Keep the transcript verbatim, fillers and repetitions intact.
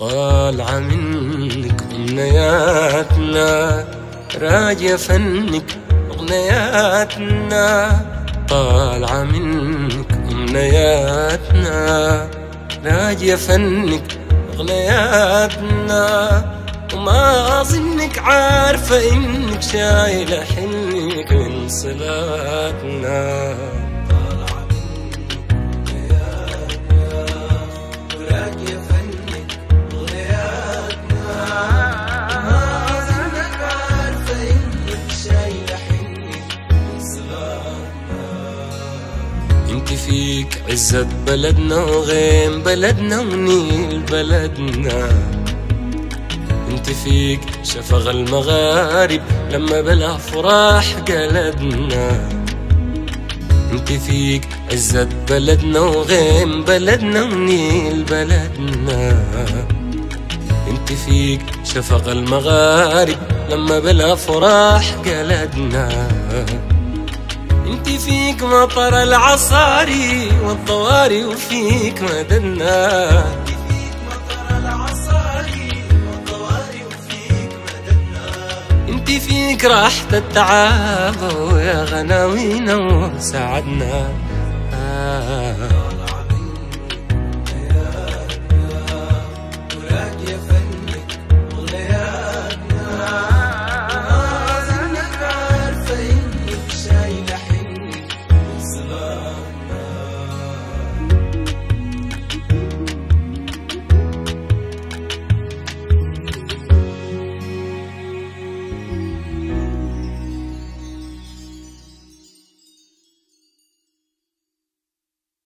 طالعة منك أمنياتنا، راجية فنك أغنياتنا. طالعة منك أمنياتنا، راجية فنك أغنياتنا. وما أظنك عارفة إنك شايلة حلمك من صلاتنا. انت فيك عزة بلدنا وغيم بلدنا ونيل بلدنا. انت فيك شفق المغارب لما بالافراح قلدنا. انت فيك عزة بلدنا وغيم بلدنا ونيل بلدنا. انت فيك شفق المغارب لما بالافراح قلدنا. انت فيك مطر العصاري والضواري وفيك مددنا. انت فيك مطر العصاري والضواري وفيك مددنا. انت فيك راحة التعب ويا غناوينا وسعدنا. آه